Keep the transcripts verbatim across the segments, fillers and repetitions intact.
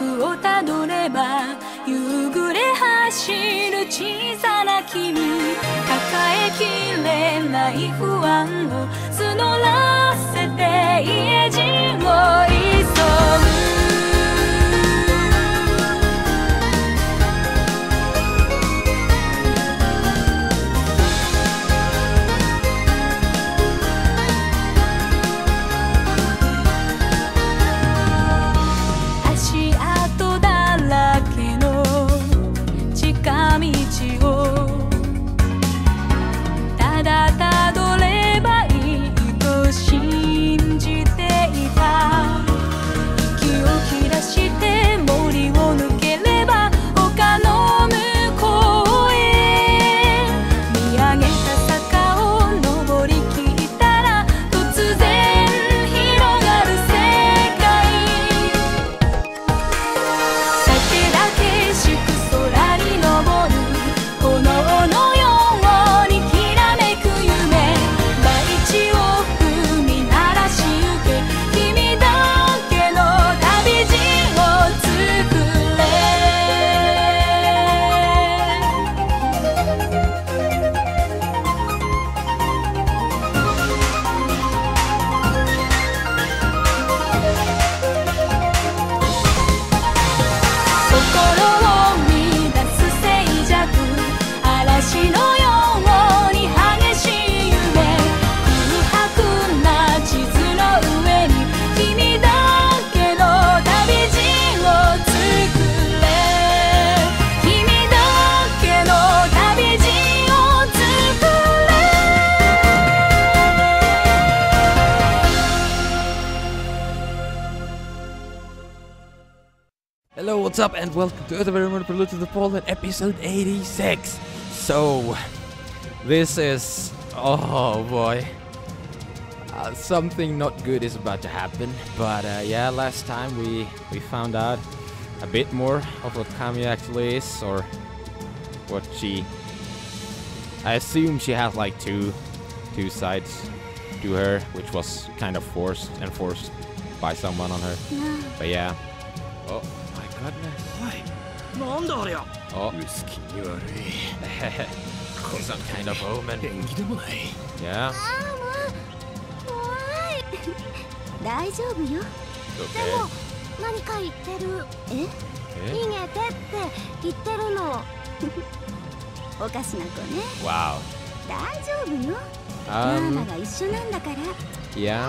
クをたどれば夕暮れ走る小さな君、抱えきれない不安を募らせて家路を急ぐ。 Hello, what's up, and welcome to Other Very Murder Prelude to the Poland, episode eighty-six. So, this is... oh boy. Uh, something not good is about to happen. But uh, yeah, last time we, we found out a bit more of what Kami actually is, or what she... I assume she has like two, two sides to her, which was kind of forced, enforced by someone on her. But yeah. Oh. Goodness. Oh. Some kind of omen. Yeah. Okay. Wow. Um, yeah.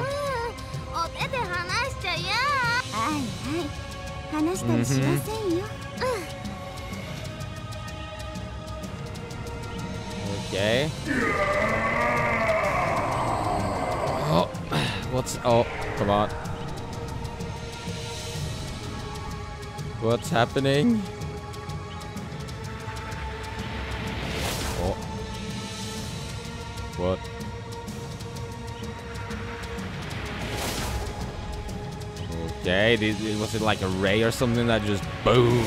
Mm-hmm. Okay. Oh, what's... oh, come on. What's happening? Oh. What? Okay, this, was it like a ray or something that just boom?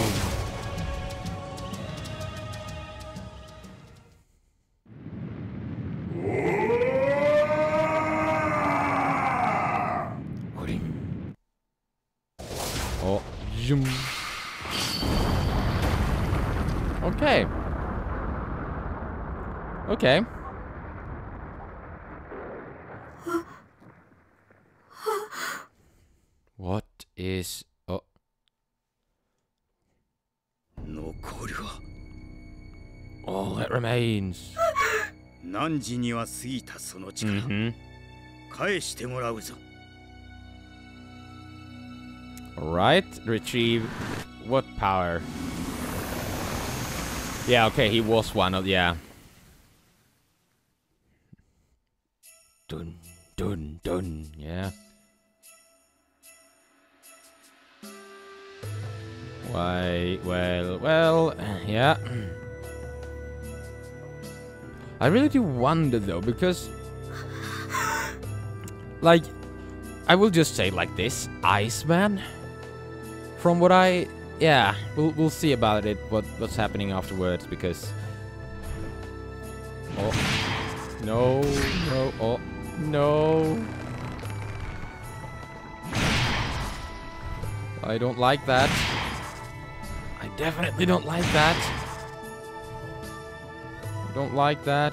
Oh, zoom. Okay. Okay. What is... oh. All that remains. Mm-hmm. Alright, retrieve... what power? Yeah, okay, he was one of... yeah. Dun, dun, dun, yeah. Why, well, well, yeah. I really do wonder though, because... like, I will just say like this, Iceman. From what I... yeah, we'll, we'll see about it, what, what's happening afterwards, because... oh. No, no, oh, no. I don't like that. Definitely don't like that. Don't like that.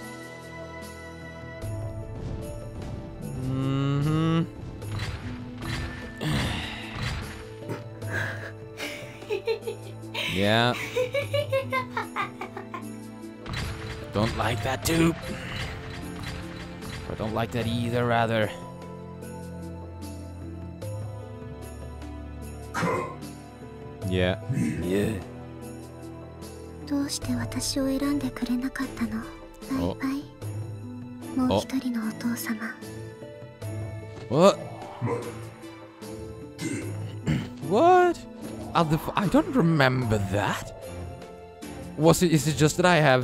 Mm-hmm. Yeah. Don't like that too. I don't like that either, rather. Yeah. Yeah. どうして私を選んでくれなかったの？バイバイ。もう一人のお父様。 What? What? Uh, the f I don't remember that. Was it? Is it just that I have?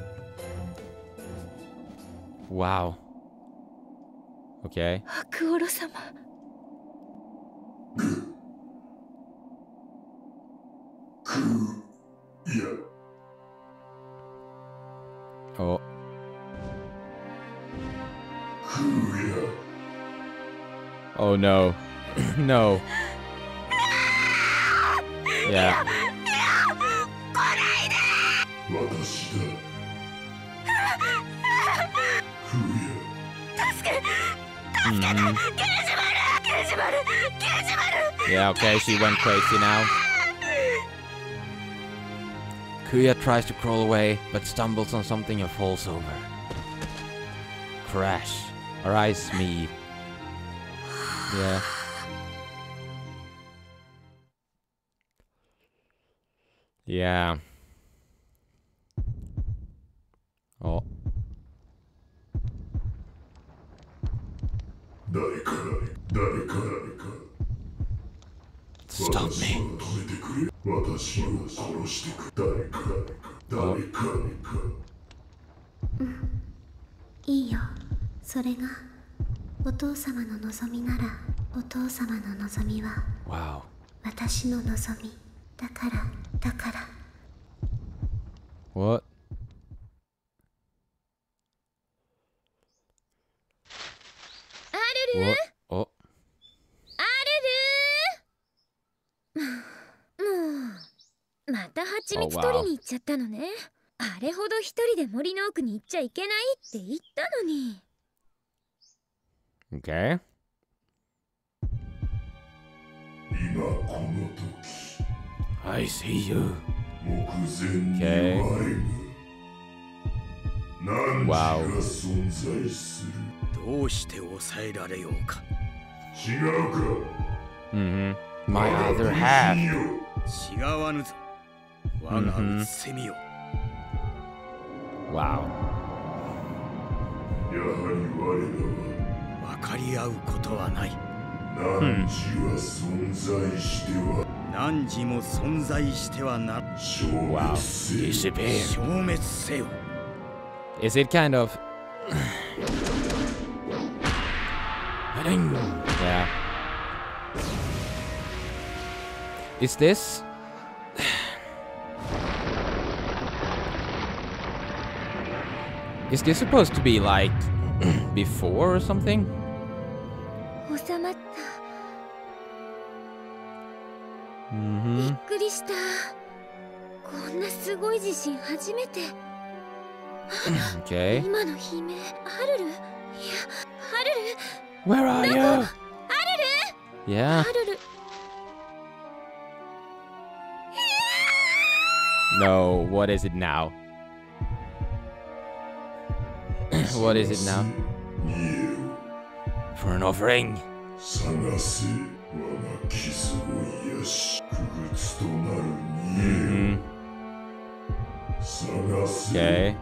Wow. Okay. アクオロ様。 Oh. Oh no. No. Yeah. Mm-hmm. Yeah, okay, she went crazy now. Kuya tries to crawl away, but stumbles on something and falls over. Crash. Our eyes meet. Yeah. Yeah. Oh. Stop me. Oh. いいよ。それがお父様の望みなら、お父様の望みは Wow. 私の望みだからだから。 What? What? Oh. また蜂蜜取りに行っちゃったのね。あれほど一人で森の奥に行っちゃいけないって言ったのに。 Okay. 今この時 I see you. 目前に我が汝が存在する。 どうして抑えられようか。 違うか。 Mm-hmm. My other half. 違わぬぞ。我がうつせみよ。 Wow. やはり我らは分かり合うことはない。 汝は存在しては汝も存在してはな。 消 Wow. 滅せよ。 Disappear. 消滅せよ。 Is it kind of? Yeah. Is this? Is this supposed to be like before or something? 収まった。び Mm-hmm. っくりした。こんなすごい地震初めて。 Okay. 今の悲鳴、ハルル。いや、ハルル。 Where are you? ハルル。 Yeah. ハルル。 No. What is it now? What is it now? 見えよ。 For an offering. 探せ。我が傷を癒し、不屈となる見え Mm-hmm. よ。探せ。 Okay.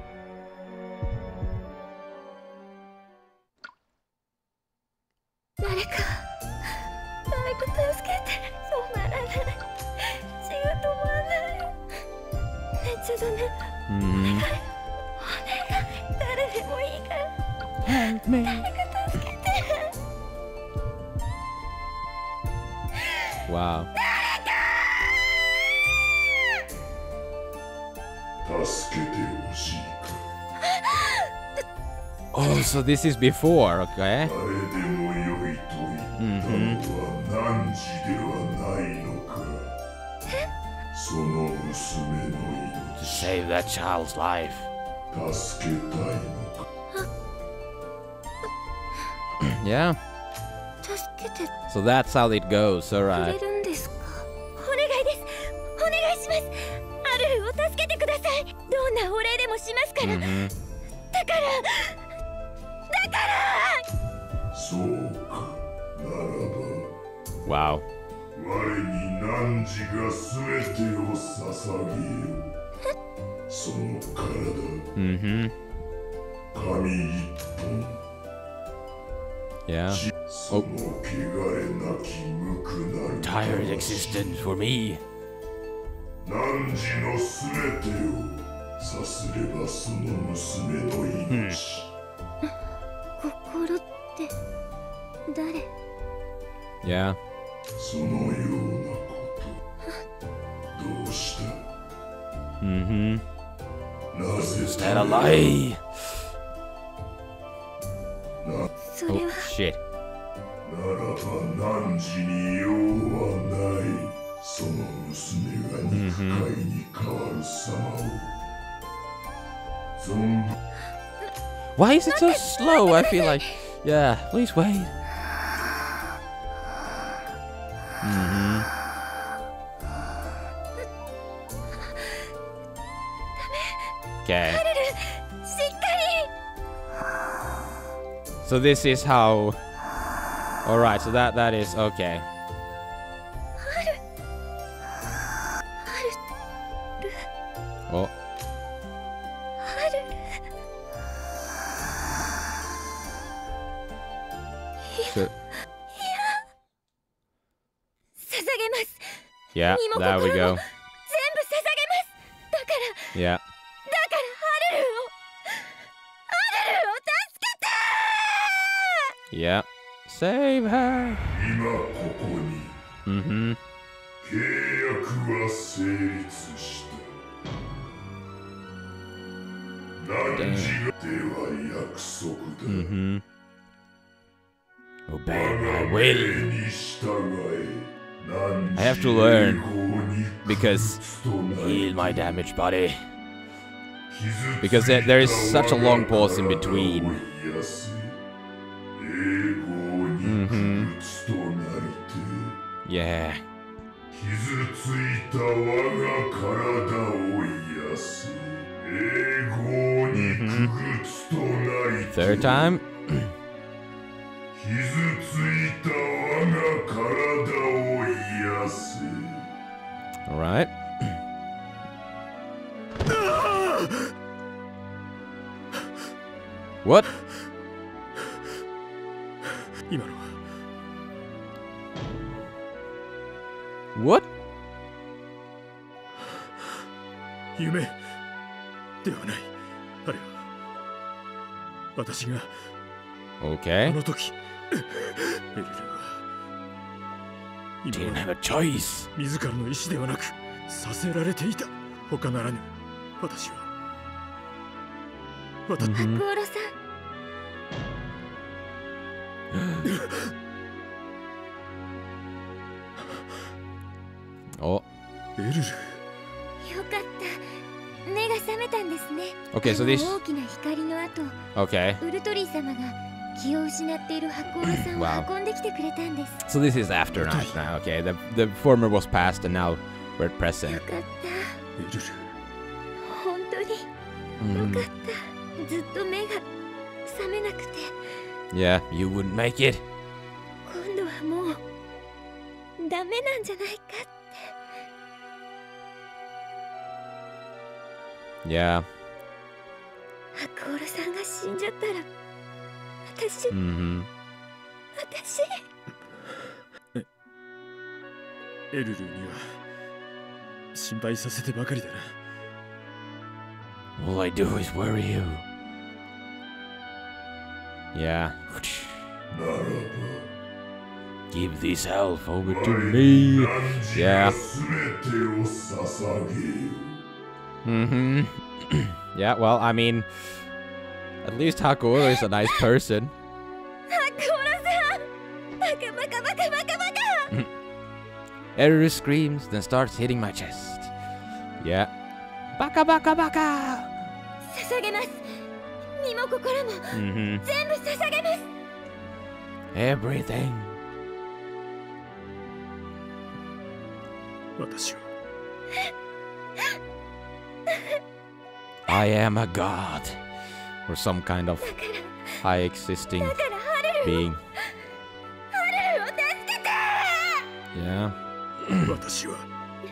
誰か、誰か助けて。止まらない。血が止まらない。めっちゃダメ。 Mm-hmm. お願い。誰でもいいから。 Help me. 誰か助けて。 Wow. 助けてほしいか。 Oh, so this is before, okay? 誰でもよいと言ったのは汝ではないのか。 その娘の To save that child's life. 命助けたいのか Yeah. 助けて So that's how it goes. く Alright. れるんですか？ お願いですお願いしますアルルを助けてくださいどんなお礼でもしますから、 Mm-hmm. だからだからそうかならば Wow. 我に汝が全てを捧げようその体 Mm-hmm. 神一本 Yeah. その汚れなき無垢なる Tired existence for me. 汝の全てをさすればその娘の命、 心って誰？ Yeah. そのようなことどうした Mm-hmm. なぜ Is that a lie? それ Oh は shit. ならば汝に用はないその娘が肉塊に変わる様を存分 Why is it so slow? I feel like. Yeah, please wait. Mm-hmm. Okay. しっかり So this is how. Alright, so that that is okay. Oh. So, 捧げます yeah, 身も there we 心も go. 全部捧げますだから Yeah. だからアルルをアルルを助けて Yeah. Save her. 今ここに Mm-hmm. 契約は成立した汝がでは約束だ、 Mm-hmm. Obey 我 my が will. 命に従え I have to learn 汝の栄光に because 屈となり heal my damaged body. 傷つ Because い there, た there is such a long pause in 我が体を between. 癒せ栄光に屈となりて Yeah. 傷ついた我が体を癒せ栄光に屈となりて Third time. 傷ついた我が体を癒せ Alright. What? 今のは What? 夢ではない。あれは私が Okay. あの時エルルは Didn't 今 have は a choice. 自らの意志ではなくさせられていた。他ならぬ私は私、 Mhm. クオロさん Oh. エルルよかった目が覚めたんですね Okay, so あ this. の大きな光の後 Okay. ウルトリー様が気を失っているハコーロさん Wow. を運んできてくれたんです So this is after night now. Okay. The the former was past and now we're at よ present. かったエルル本当に Mm. よかったずっと目が覚めなくて Yeah, you wouldn't make it. 今度はもうダメなんじゃないかって Yeah. ハコーロさんが死んじゃったら私 Mm-hmm. 私エルルには心配させてばかりだな。 All I do is worry you. Yeah. ならば Give this elf over 我 to に me. 汝 Yeah. が全てを捧げよ Mm-hmm. Yeah, well, I mean, at least Hakuro is a nice person. ハコーロさんバカバカバカバカバカ Eru screams, then starts hitting my chest. Yeah. Baka baka baka! 捧げます。身も心も Mm-hmm. 全部捧げます。 Everything. 私は I am a god. Or some kind of high existing だからハルル being. ハルルを助けて Yeah. 私は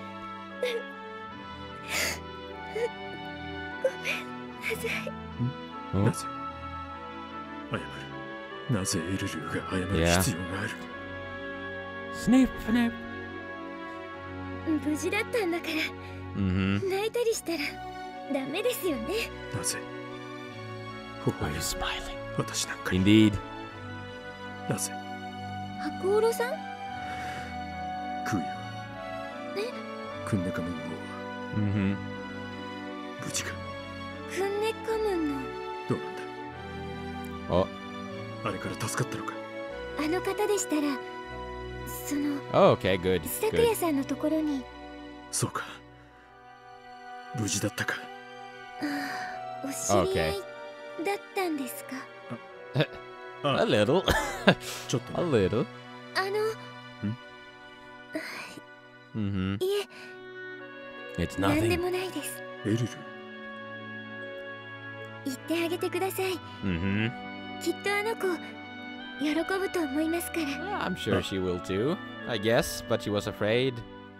Oh. なぜ謝る。なぜエルルーが謝る Yeah. 必要がある。 Snip, snip. 無事だったんだから Mm-hmm. 泣いたりしたらダメですよね。 なぜ微 Are 笑 you む smiling? 私なんかに Indeed. なぜ白オロさんクーヤはクンネカムン王は Mm-hmm. 無事か。 クンネカムンのどうなんだ。 Oh. あれから助かったのか。 あの方でしたらその Oh, okay, good. 咲 Good. 夜さんのところにそうか。無事だったか。 お知り合いだったんですか。 A little. ちょっと A ね little. あの Mm-hmm. い It's え何で nothing. もないです。 エルル言ってあげてください。 Mm-hmm. きっとあの子喜ぶと思いますから。 Well, I'm sure she will too. I guess, but she was afraid.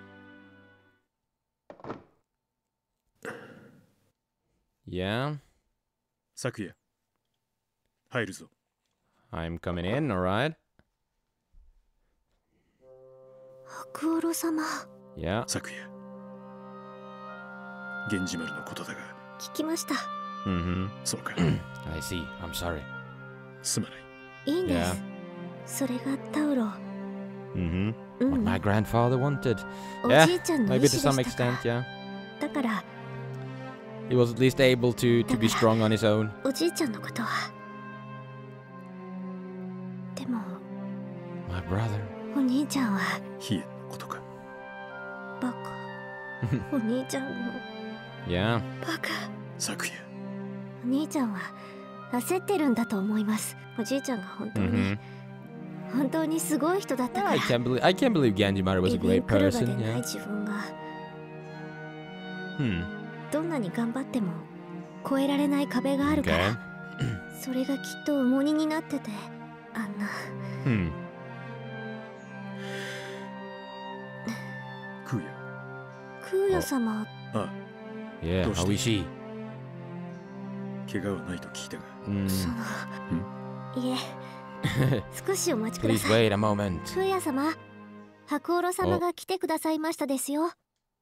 Yeah, 昨夜入るぞ。 I'm coming in, alright? 白オロ様 Yeah. 昨夜源氏丸のことだが。 聞きました。 Mm-hmm. そうか。 I see. I'm sorry. すまない。 いいんです。それがタウロ。 Mm-hmm. う What ん。 my grandfather wanted. お Yeah, じいちゃんの意 maybe 志 to で some したか extent, yeah. だから He was at least able to, to be strong on his own. おじいちゃんのことはでも My brother. お兄ちゃんはヒエのことか。 バカお兄ちゃんの Yeah. バカ昨夜お兄ちゃんは焦ってるんだと思います。おじいちゃんが本当に、 Mm-hmm. 本当にすごい人だったか I ら can't believe I can't believe Ganjimaru was a イベン great クルガ person. でない Yeah. 自分が Hmm. どんなに頑張っても越えられない壁があるか Okay. ら、それがきっと重荷になっててあんな Hmm. クーヤ。 クーヤ様ああ Yeah. Don't How is she? 怪我はないと聞いたが。 Mm. そのいえ少しお待ちくだ Please さい。 wait a moment. クーヤ様白オロ様が来てくださいましたですよ。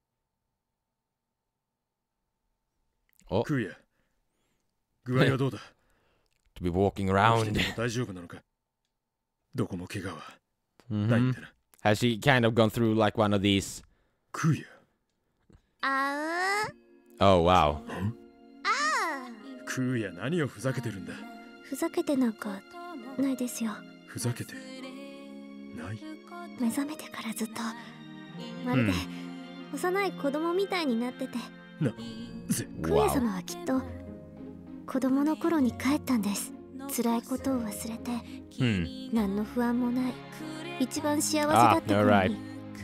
おクーヤ。具合はどうだ。 To be walking 起き around. ても大丈夫なのか。どこも怪我はないん Mhm. だな。 Has she kind of gone through like one of these? クーヤ。 あ Oh wow. あクーヤ何をふざけてるんだ。 ふざけてなんかないですよ。 ふざけてない。 目覚めてからずっとまるでうん幼い子供みたいになってて、 なぜクーヤ Wow. 様はきっと子供の頃に帰ったんです。辛いことを忘れて Hmm. 何の不安もない一番幸せだった頃 Ah, に。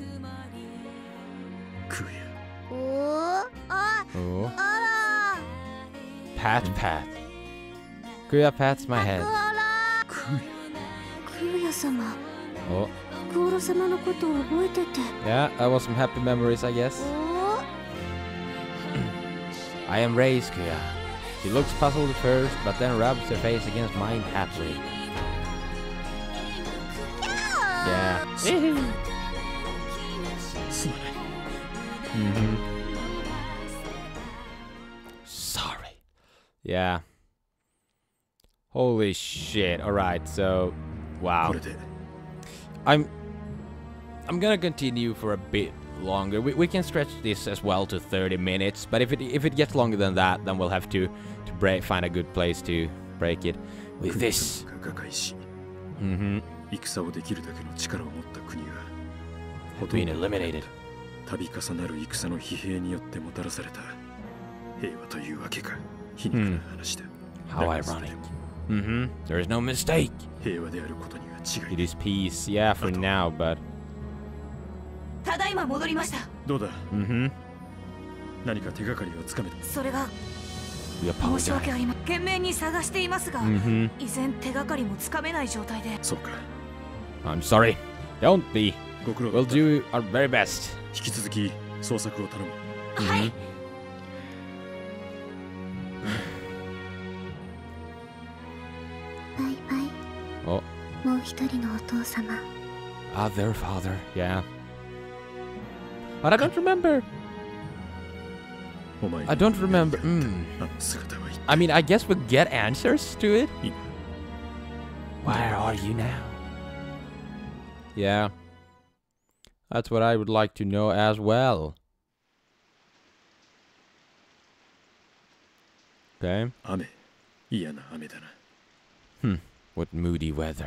クーヤ。 おおあ Oh. あ Pat, pat. Kuya pats my ら head. あらクーヤ。 クーヤ様 Oh. クオロ様のことを覚えてて Yeah, that was some happy memories, I guess. おお I embrace Kuya. She looks puzzled at first, but then rubs her face against mine happily. Yeah. すまない。 Mm-hmm. Sorry. Yeah. Holy shit. Alright, so wow. これで I'm I'm gonna continue for a bit longer. We, we can stretch this as well to thirty minutes, but if it if it gets longer than that, then we'll have to to break find a good place to break it with クー this. ヤ様が瓦解し、 Mm-hmm. 戦をできるだけの力を持った国がほとん Being ど eliminated. た度重なる戦の疲弊によってもたらされた平和というわけか。皮肉な話だ。 How ironic. Mm-hmm. There is no mistake. 平和であることには違い It is peace, yeah, for now, but ただいま戻りました。 どうだ mm-hmm. 何か手がかりをつかめた。 それが We 申し訳 apologize. ありません。懸命に探していますが、 Mm-hmm. 依然手がかりもつかめない状態で。 そうか。 I'm sorry. Don't be. ご苦労だ We'll った。 do our very best. 引き続き捜索を頼む。 はい。 バイバイ。 Oh, もう一人のお父様。 ah, their father, yeah. But I don't remember. お前 I don't remember. Mm. あの姿は一体 I mean, I guess we'll get answers to it. いい Where are you now? Yeah. That's what I would like to know as well. Okay. 雨。嫌な雨だな。 Hmm. What moody weather.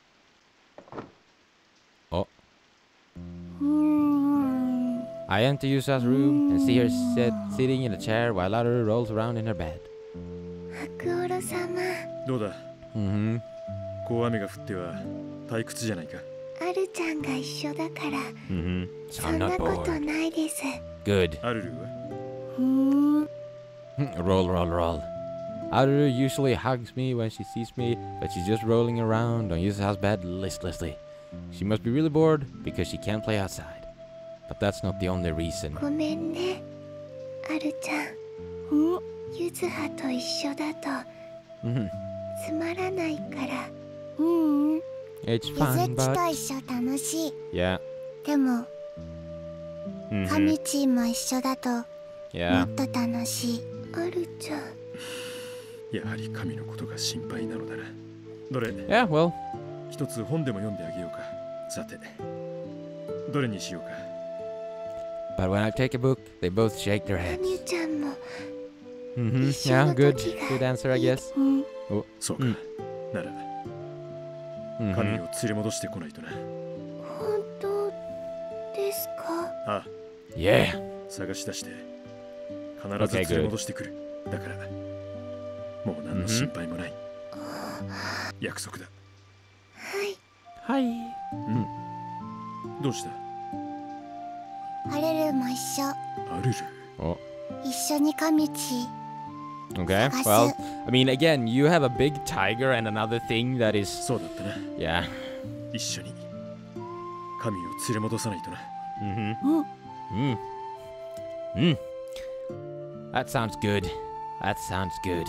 Oh. うーん。 I enter Yusa's room and see her sit, sitting in a chair while Aru rolls around in her bed. 白オロ様。 どうだ Mm-hmm. こう雨が降っては退屈じゃないか。 アルちゃんが一緒だから、 Mm-hmm. So そ I'm んな not こと bored. ないです。 Good. アルルはふーん。 Roll, roll, roll. Aru usually hugs me when she sees me, but she's just rolling around on Yusa's bed listlessly. She must be really bored because she can't play outside. But that's not the only reason. ごめんね、アルちゃん。うん。ゆずはと一緒だと Mm-hmm. つまらないから。ううん。 It's ゆず fun, っち but と一緒楽しい。 yeah. でも、カ Mm-hmm. ミチーも一緒だとも Yeah. っと楽しい。アルちゃん。 やはり神のことが心配なのだな。どれ Yeah. Well. 一つ本でも読んであげようか。さて、どれにしようか。 But when I take a book, they both shake their カ heads. ミちゃんも。 Mm-hmm. 一緒 Yeah. の Good. 時が Good answer, I guess. うん。 そうか。 うんなら、 Mm-hmm. 神を連れ戻してこないとな。 本当ですか？ ああ、 Yeah. 探し出して、必ず連れ戻してくる。だから、もう何の心配もない。約束だ。 はい。 Hi. どうした？ アレルも一緒。 アルル。 Oh. 一緒にカミチ。 Okay. Sagasu. Well, I mean, again, you have a big tiger and another thing that is. そうだったな。 Yeah. 一緒に神を連れ戻さないとな。 Mm-hmm. Mm. Mm. That sounds good. That sounds good.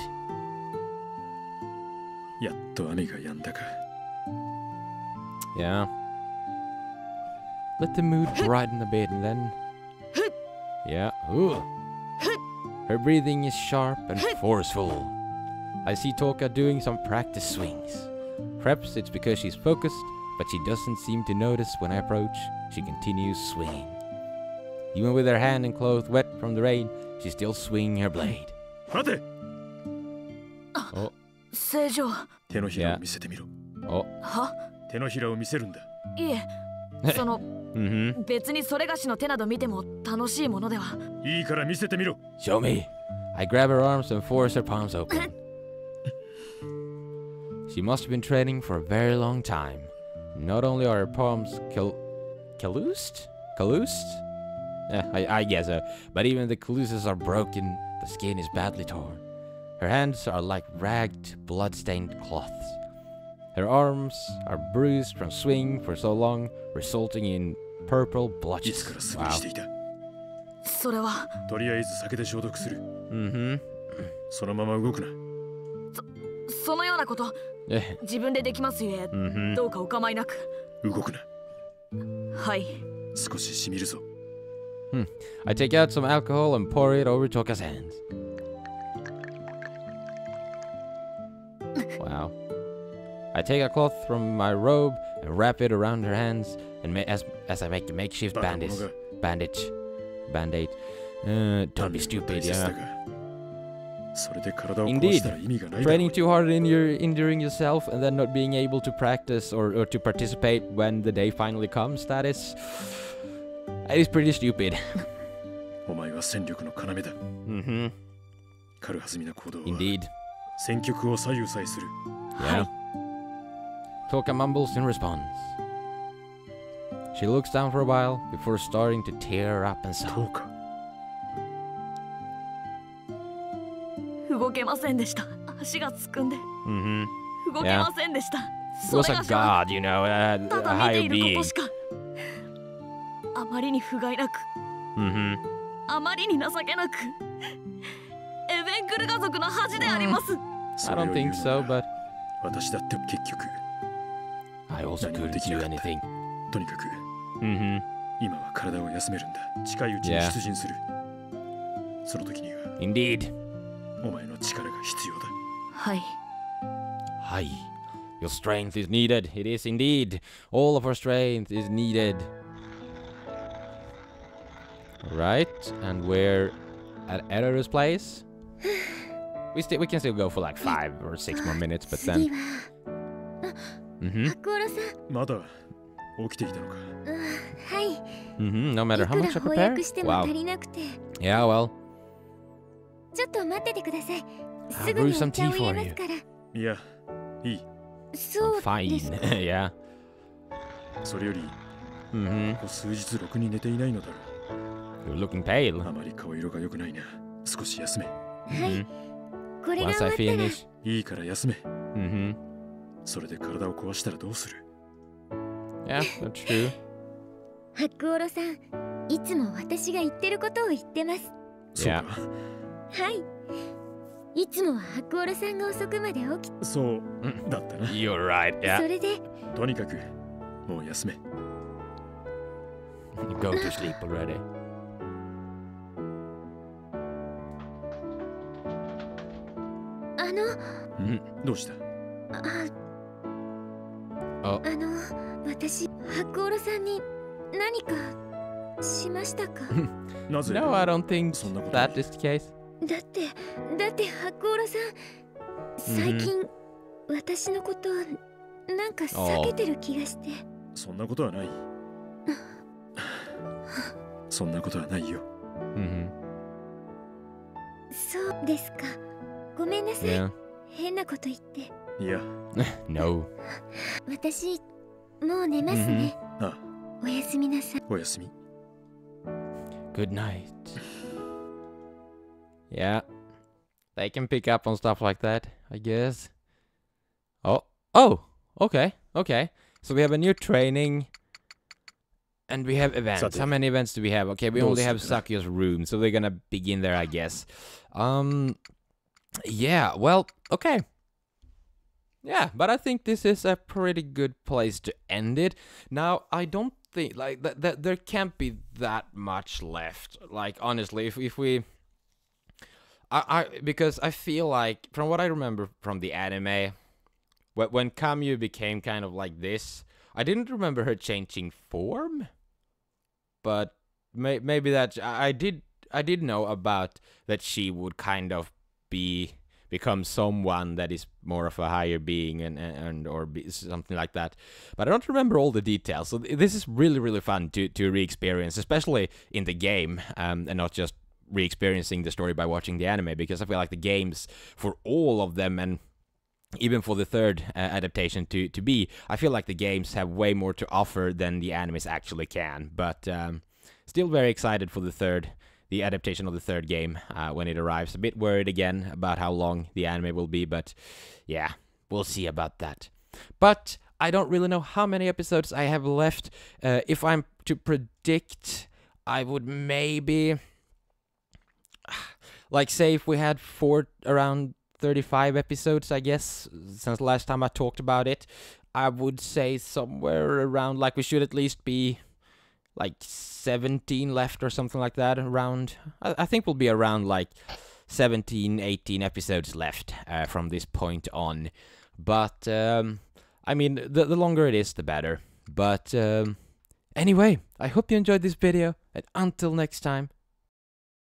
やっと雨が止んだか。 Yeah. Let the mood brighten a bit and then. Yeah. Ooh. Her breathing is sharp and forceful. I see Toka doing some practice swings. Perhaps it's because she's focused, but she doesn't seem to notice when I approach. She continues swinging. Even with her hand and clothes wet from the rain, she's still swinging her blade. 待て。 Oh, 正常。 手のひらを見せてみろ。 oh. は？ 手のひらを見せるんだ。 いえ、その Mm-hmm. 別にそれがしの手など見ても楽しいものでは。 いいから見せてみろ。 Show me. I grab her arms and force her palms open. She must have been training for a very long time. Not only are her palms cal calloused? Calloused? Yeah, I, I guess so. But even the calluses are broken. The skin is badly torn. Her hands are like ragged, blood-stained cloths. Her arms are bruised from swinging for so long, resulting in purple いつ blotches. から素振り Wow. していた。 それはとりあえず酒で消毒する。 Mm-hmm. そのまま動くな。 そのようなこと Yeah. 自分でできますゆえ、 Mm-hmm. どうかお構いなく。 動くな。 はい。 少ししみるぞ。 I take out some alcohol and pour it over Toka's hands. Wow. I take a cloth from my robe and wrap it around her hands, and ma as as I make the makeshift バカ者 bandage, が bandage, band-aid. Uh, don't 鍛 be 錬 stupid, も大切だ yeah. が、それで体を壊したら意味がないだろう。 Training too hard in your injuring yourself and then not being able to practice or, or to participate when the day finally comes. That is, That is pretty stupid. お前は戦力の要だ。 Mm-hmm. 軽はずみな行動は Indeed. 戦局を左右さえする。 Yeah. Toka mumbles in response. She looks down for a while before starting to tear up and ど sob. うか。 動けませんでした。足がつくんで Mm-hmm. 動けませんでした。 He そ was れ a がしは god, you know, a, た a だ見て higher いるこ being. としか。あまりに不甲斐なく、 Mm-hmm. あまりに情けなく、エベンクル家族の恥であります。 I don't think so, but 私だって結局。 I also 何も couldn't でき do なかった anything. とにかく Mm-hmm. 今は体を休めるんだ。近いうちに Yeah. 出陣する。その時には Indeed. お前の力が必要だ。 はい。 Hi. Your strength is needed. It is indeed. All of our strength is needed. Right, and we're at Eror's place. We still we can still go for like five or six more minutes, but 次 then は mm-hmm. 白オロさん。 まだ起きていたのか。 うん、はい。 Mm-hmm. No い matter く how ら much I 翻 prepare. 訳しても Wow. 足りなくて。 Yeah, well. ちょっと待っててください。 I'll すぐに brew some お茶を tea 入 for れま you. すから。 いや、いい。 そうです Fine. か。 Yeah. それより、 Mm-hmm. ここ数日ろくに寝ていないのだろ You're looking う。 pale. あまり顔色が良くないな。少し休め。 はい Mm-hmm. これが Once 終わ I ったら finish. いいから休め。 Mm-hmm. それで体を壊したらどうする。 Yeah, that's true. 白オロさん、いつも私が言ってることを言ってます。 そうか。 はいいつもは白オロさんが遅くまで起きそうだったな。 You're right. そ Yeah. れでとにかく、もう休め。 Go to sleep already. あの Mm-hmm. どうした。 あああの私白オロさんに何かしましたかなぜ No, I don't think そんなこと that is the case. だってだって白オロさん最近、私のことなんか避けてる気がして。 そんなことはない。そんなことはないよ。 Mm-hmm. そうですか。ごめんなさい、 Yeah. 変なこと言って。 いや、 No. 私もう寝ますね、 あ、 おやすみなさい。 おやすみ。 Good night. Yeah. They can pick up on stuff like that, I guess. Oh. Oh! Okay. Okay. So we have a new training. And we have events. Sati. How many events do we have? Okay, we Those only have two. Sakio's room, so we're gonna begin there, I guess. Um, yeah, well, okay. Yeah, but I think this is a pretty good place to end it. Now, I don't think, like, that th there can't be that much left. Like, honestly, if, if we... I, I, because I feel like, from what I remember from the anime, when, when Kamyu became kind of like this, I didn't remember her changing form, but may, maybe that I, I did I did know about that she would kind of be become someone that is more of a higher being and and or be something like that, but I don't remember all the details. So th this is really really fun to to re-experience, especially in the game, um, and not just re-experiencing the story by watching the anime, because I feel like the games for all of them and even for the third uh, adaptation to, to be, I feel like the games have way more to offer than the animes actually can. But um, still very excited for the third, the adaptation of the third game uh, when it arrives. A bit worried again about how long the anime will be, but yeah, we'll see about that. But I don't really know how many episodes I have left. Uh, if I'm to predict, I would maybe... Like, say if we had four around... thirty-five episodes, I guess, since last time I talked about it. I would say somewhere around, like, we should at least be, like, seventeen left or something like that, around, I, I think we'll be around, like, seventeen, eighteen episodes left uh, from this point on. But, um, I mean, the, the longer it is, the better. But, um, anyway, I hope you enjoyed this video, and until next time,